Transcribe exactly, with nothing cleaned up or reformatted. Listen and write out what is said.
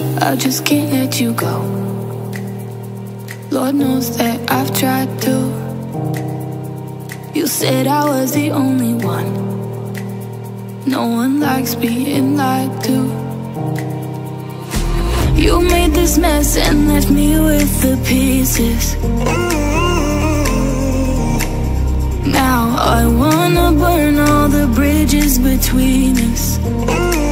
I just can't let you go. Lord knows that I've tried to. You said I was the only one. No one likes being lied to. You made this mess and left me with the pieces. Now I wanna burn all the bridges between us.